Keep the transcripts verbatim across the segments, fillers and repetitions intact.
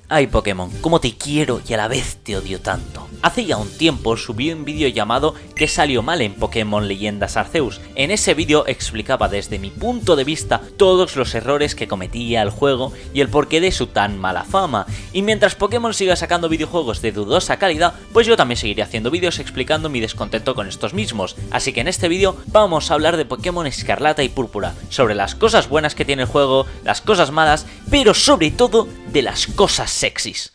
Ay Pokémon, cómo te quiero y a la vez te odio tanto. Hace ya un tiempo subí un vídeo llamado ¿Qué salió mal en Pokémon Leyendas Arceus? En ese vídeo explicaba desde mi punto de vista todos los errores que cometía el juego y el porqué de su tan mala fama. Y mientras Pokémon siga sacando videojuegos de dudosa calidad, pues yo también seguiré haciendo vídeos explicando mi descontento con estos mismos. Así que en este vídeo vamos a hablar de Pokémon Escarlata y Púrpura, sobre las cosas buenas que tiene el juego, las cosas malas, pero sobre todo de las cosas sexys.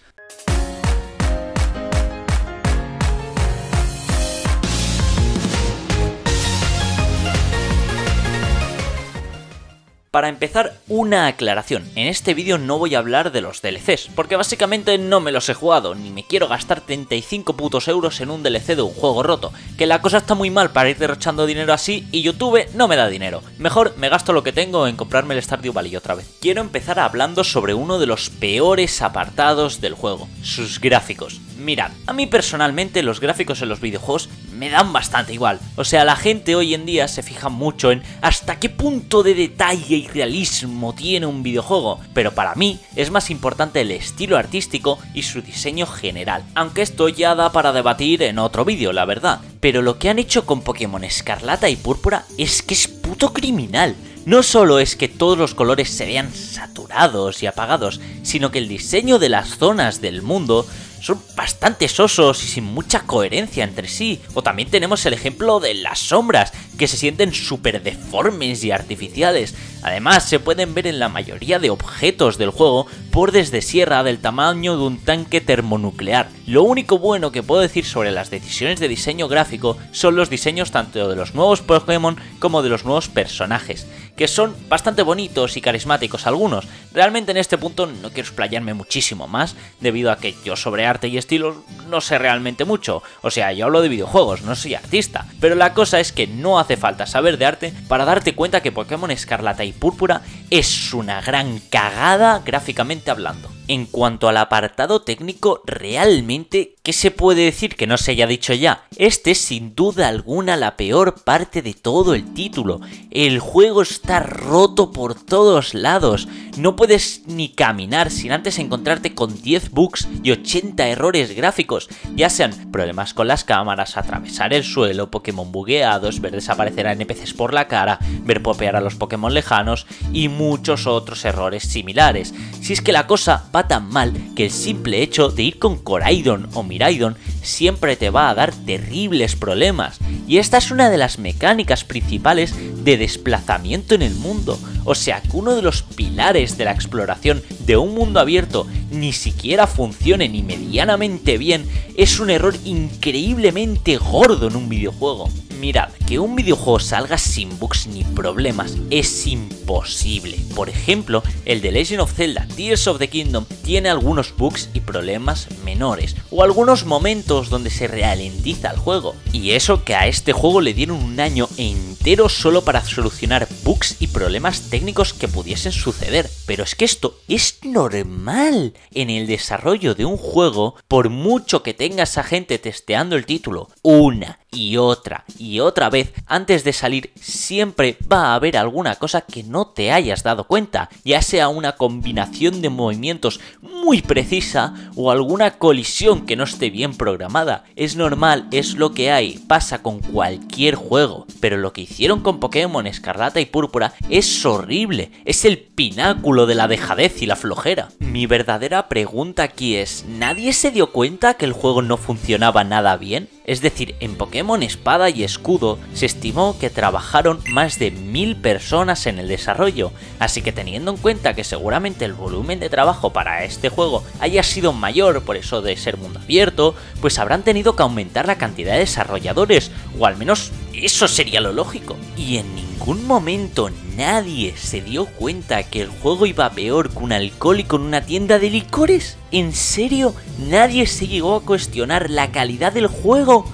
Para empezar, una aclaración, en este vídeo no voy a hablar de los D L Cs, porque básicamente no me los he jugado, ni me quiero gastar treinta y cinco putos euros en un D L C de un juego roto, que la cosa está muy mal para ir derrochando dinero así y YouTube no me da dinero. Mejor me gasto lo que tengo en comprarme el Stardew Valley otra vez. Quiero empezar hablando sobre uno de los peores apartados del juego, sus gráficos. Mirad, a mí personalmente los gráficos en los videojuegos me dan bastante igual. O sea, la gente hoy en día se fija mucho en hasta qué punto de detalle y realismo tiene un videojuego, pero para mí es más importante el estilo artístico y su diseño general. Aunque esto ya da para debatir en otro vídeo, la verdad. Pero lo que han hecho con Pokémon Escarlata y Púrpura es que es puto criminal. No solo es que todos los colores se vean saturados y apagados, sino que el diseño de las zonas del mundo son bastante sosos y sin mucha coherencia entre sí. O también tenemos el ejemplo de las sombras, que se sienten súper deformes y artificiales. Además, se pueden ver en la mayoría de objetos del juego bordes de sierra del tamaño de un tanque termonuclear. Lo único bueno que puedo decir sobre las decisiones de diseño gráfico son los diseños tanto de los nuevos Pokémon como de los nuevos personajes, que son bastante bonitos y carismáticos algunos. Realmente en este punto no quiero explayarme muchísimo más, debido a que yo sobre arte y estilos no sé realmente mucho. O sea, yo hablo de videojuegos, no soy artista. Pero la cosa es que no hace falta saber de arte para darte cuenta que Pokémon Escarlata y Púrpura es una gran cagada gráficamente hablando. En cuanto al apartado técnico, realmente, ¿qué se puede decir que no se haya dicho ya? Este es sin duda alguna la peor parte de todo el título. El juego está roto por todos lados. No puedes ni caminar sin antes encontrarte con diez bugs y ochenta errores gráficos, ya sean problemas con las cámaras, atravesar el suelo, Pokémon bugueados, ver desaparecer a N P Cs por la cara, ver popear a los Pokémon lejanos y muchos otros errores similares. Si es que la cosa va tan mal que el simple hecho de ir con Koraidon o Miraidon siempre te va a dar terribles problemas. Y esta es una de las mecánicas principales de desplazamiento en el mundo. O sea, que uno de los pilares de la exploración de un mundo abierto ni siquiera funcione ni medianamente bien es un error increíblemente gordo en un videojuego. Mirad, que un videojuego salga sin bugs ni problemas es imposible. Por ejemplo, el de Legend of Zelda Tears of the Kingdom tiene algunos bugs y problemas menores, o algunos momentos donde se ralentiza el juego. Y eso que a este juego le dieron un año entero solo para solucionar bugs y problemas técnicos que pudiesen suceder. Pero es que esto es normal en el desarrollo de un juego, por mucho que tengas a gente testeando el título una y otra y otra vez antes de salir, siempre va a haber alguna cosa que no te hayas dado cuenta, ya sea una combinación de movimientos muy precisa o alguna colisión que no esté bien programada. Es normal, es lo que hay, pasa con cualquier juego, pero lo que hicieron con Pokémon Escarlata y Púrpura es horrible, es el pináculo de la dejadez y la flojera. Mi verdadera pregunta aquí es, ¿nadie se dio cuenta que el juego no funcionaba nada bien? Es decir, en Pokémon Espada y Escudo se estimó que trabajaron más de mil personas en el desarrollo, así que teniendo en cuenta que seguramente el volumen de trabajo para este juego haya sido mayor por eso de ser mundo abierto, pues habrán tenido que aumentar la cantidad de desarrolladores, o al menos eso sería lo lógico. Y en ningún momento nadie se dio cuenta que el juego iba peor que un alcohólico en una tienda de licores. ¿En serio? ¿Nadie se llegó a cuestionar la calidad del juego?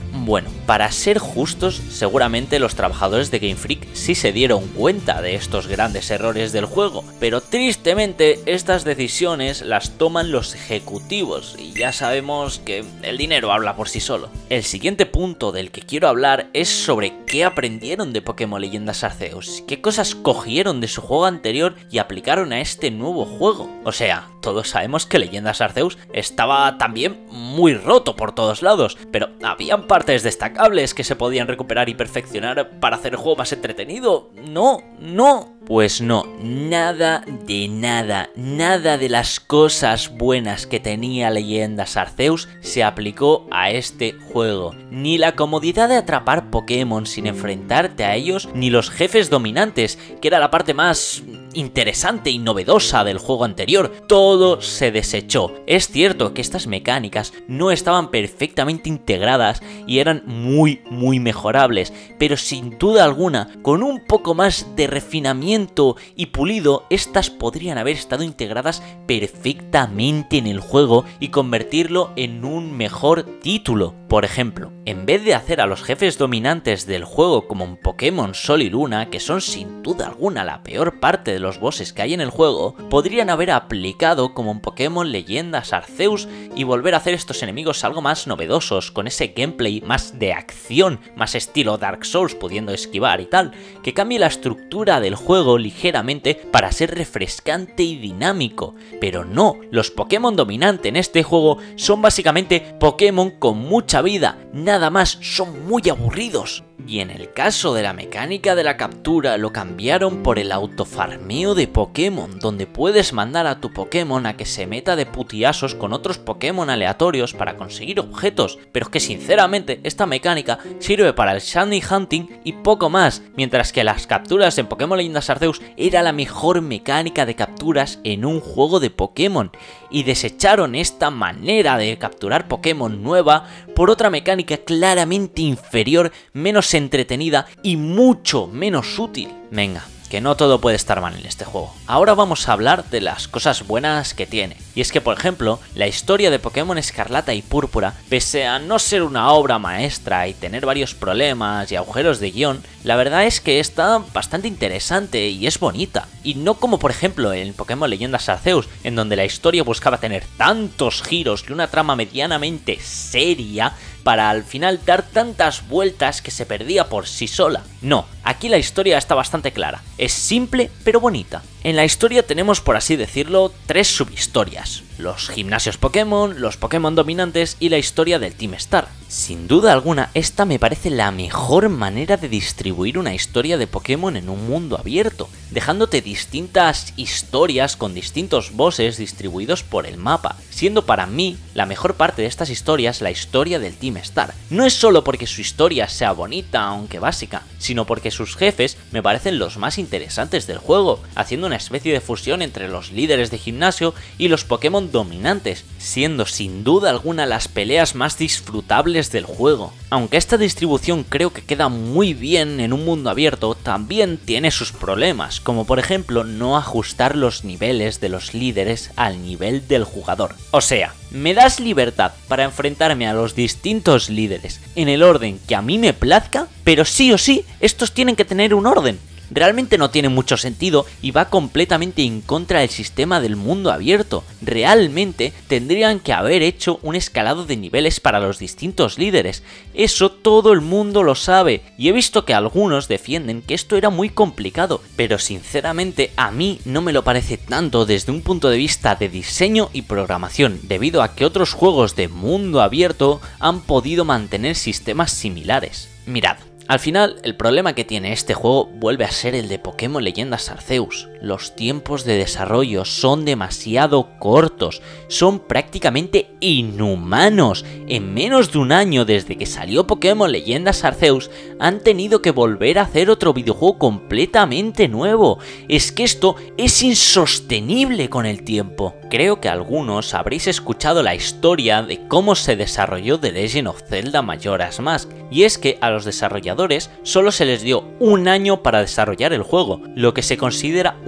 Bueno, para ser justos, seguramente los trabajadores de Game Freak sí se dieron cuenta de estos grandes errores del juego, pero tristemente estas decisiones las toman los ejecutivos y ya sabemos que el dinero habla por sí solo. El siguiente punto del que quiero hablar es sobre qué aprendieron de Pokémon Leyendas Arceus, qué cosas cogieron de su juego anterior y aplicaron a este nuevo juego. O sea, todos sabemos que Leyendas Arceus estaba también muy roto por todos lados, pero habían partes destacables que se podían recuperar y perfeccionar para hacer el juego más entretenido. No, no. Pues no, nada de nada, nada de las cosas buenas que tenía Leyendas Arceus se aplicó a este juego. Ni la comodidad de atrapar Pokémon sin enfrentarte a ellos, ni los jefes dominantes, que era la parte más interesante y novedosa del juego anterior. Todo se desechó. Es cierto que estas mecánicas no estaban perfectamente integradas y eran muy muy mejorables, pero sin duda alguna, con un poco más de refinamiento y pulido, estas podrían haber estado integradas perfectamente en el juego y convertirlo en un mejor título. Por ejemplo, en vez de hacer a los jefes dominantes del juego como en Pokémon Sol y Luna, que son sin duda alguna la peor parte de los bosses que hay en el juego, podrían haber aplicado como en Pokémon Leyendas Arceus y volver a hacer estos enemigos algo más novedosos, con ese gameplay más de acción, más estilo Dark Souls, pudiendo esquivar y tal, que cambie la estructura del juego ligeramente para ser refrescante y dinámico. Pero no, los Pokémon dominantes en este juego son básicamente Pokémon con mucha vida, nada más, son muy aburridos. Y en el caso de la mecánica de la captura lo cambiaron por el autofarmeo de Pokémon, donde puedes mandar a tu Pokémon a que se meta de putiasos con otros Pokémon aleatorios para conseguir objetos, pero es que sinceramente esta mecánica sirve para el Shiny Hunting y poco más, mientras que las capturas en Pokémon Leyendas Arceus era la mejor mecánica de capturas en un juego de Pokémon, y desecharon esta manera de capturar Pokémon nueva por otra mecánica claramente inferior, menos entretenida y mucho menos útil. Venga, que no todo puede estar mal en este juego. Ahora vamos a hablar de las cosas buenas que tiene. Y es que, por ejemplo, la historia de Pokémon Escarlata y Púrpura, pese a no ser una obra maestra y tener varios problemas y agujeros de guión, la verdad es que está bastante interesante y es bonita. Y no como por ejemplo en Pokémon Leyendas Arceus, en donde la historia buscaba tener tantos giros y una trama medianamente seria para al final dar tantas vueltas que se perdía por sí sola. No, aquí la historia está bastante clara, es simple pero bonita. En la historia tenemos, por así decirlo, tres subhistorias: los gimnasios Pokémon, los Pokémon dominantes y la historia del Team Star. Sin duda alguna, esta me parece la mejor manera de distribuir una historia de Pokémon en un mundo abierto, dejándote distintas historias con distintos bosses distribuidos por el mapa, siendo para mí la mejor parte de estas historias la historia del Team Star. No es solo porque su historia sea bonita, aunque básica, sino porque sus jefes me parecen los más interesantes del juego, haciendo una especie de fusión entre los líderes de gimnasio y los Pokémon dominantes, siendo sin duda alguna las peleas más disfrutables del juego. Aunque esta distribución creo que queda muy bien en un mundo abierto, también tiene sus problemas, como por ejemplo no ajustar los niveles de los líderes al nivel del jugador. O sea, me das libertad para enfrentarme a los distintos líderes en el orden que a mí me plazca, pero sí o sí, estos tienen que tener un orden. Realmente no tiene mucho sentido y va completamente en contra del sistema del mundo abierto. Realmente tendrían que haber hecho un escalado de niveles para los distintos líderes. Eso todo el mundo lo sabe, y he visto que algunos defienden que esto era muy complicado, pero sinceramente a mí no me lo parece tanto desde un punto de vista de diseño y programación, debido a que otros juegos de mundo abierto han podido mantener sistemas similares. Mirad. Al final, el problema que tiene este juego vuelve a ser el de Pokémon Leyendas Arceus. Los tiempos de desarrollo son demasiado cortos, son prácticamente inhumanos. En menos de un año desde que salió Pokémon Leyendas Arceus, han tenido que volver a hacer otro videojuego completamente nuevo. Es que esto es insostenible con el tiempo. Creo que algunos habréis escuchado la historia de cómo se desarrolló The Legend of Zelda Majora's Mask, y es que a los desarrolladores solo se les dio un año para desarrollar el juego, lo que se considera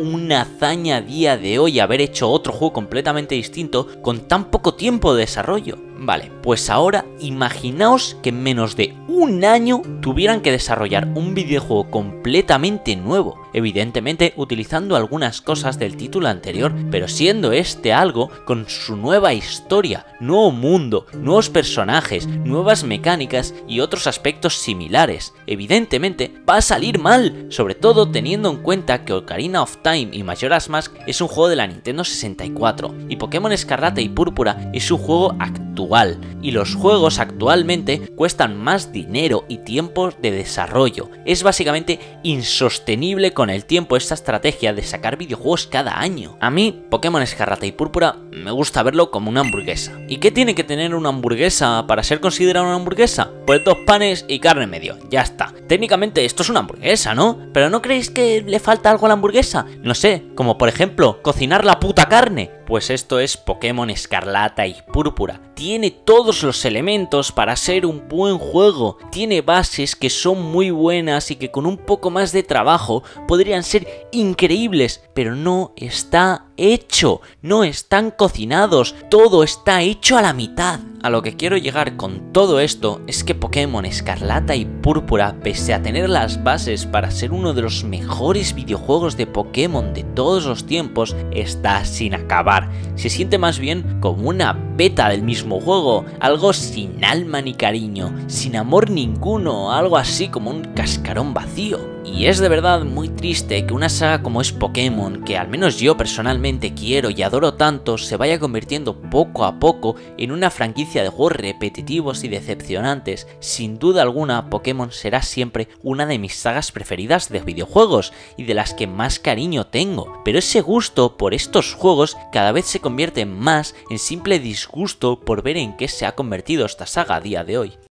una hazaña a día de hoy haber hecho otro juego completamente distinto con tan poco tiempo de desarrollo. Vale, pues ahora imaginaos que en menos de un año tuvieran que desarrollar un videojuego completamente nuevo, evidentemente utilizando algunas cosas del título anterior, pero siendo este algo con su nueva historia, nuevo mundo, nuevos personajes, nuevas mecánicas y otros aspectos similares. Evidentemente va a salir mal, sobre todo teniendo en cuenta que Ocarina of Time y Majora's Mask es un juego de la Nintendo sesenta y cuatro y Pokémon Escarlata y Púrpura es un juego actual, y los juegos actualmente cuestan más dinero y tiempo de desarrollo. Es básicamente insostenible con el tiempo esta estrategia de sacar videojuegos cada año. A mí, Pokémon Escarlata y Púrpura me gusta verlo como una hamburguesa. ¿Y qué tiene que tener una hamburguesa para ser considerada una hamburguesa? Pues dos panes y carne en medio, ya está. Técnicamente esto es una hamburguesa, ¿no? ¿Pero no creéis que le falta algo a la hamburguesa? No sé, como por ejemplo, cocinar la puta carne. Pues esto es Pokémon Escarlata y Púrpura. Tiene todos los elementos para ser un buen juego. Tiene bases que son muy buenas y que con un poco más de trabajo podrían ser increíbles, pero no está hecho, no están cocinados, todo está hecho a la mitad. A lo que quiero llegar con todo esto es que Pokémon Escarlata y Púrpura, pese a tener las bases para ser uno de los mejores videojuegos de Pokémon de todos los tiempos, está sin acabar. Se siente más bien como una beta del mismo juego, algo sin alma ni cariño, sin amor ninguno, algo así como un cascarón vacío. Y es de verdad muy triste que una saga como es Pokémon, que al menos yo personalmente quiero y adoro tanto, se vaya convirtiendo poco a poco en una franquicia de juegos repetitivos y decepcionantes. Sin duda alguna, Pokémon será siempre una de mis sagas preferidas de videojuegos y de las que más cariño tengo, pero ese gusto por estos juegos cada vez se convierte más en simple disgusto por ver en qué se ha convertido esta saga a día de hoy.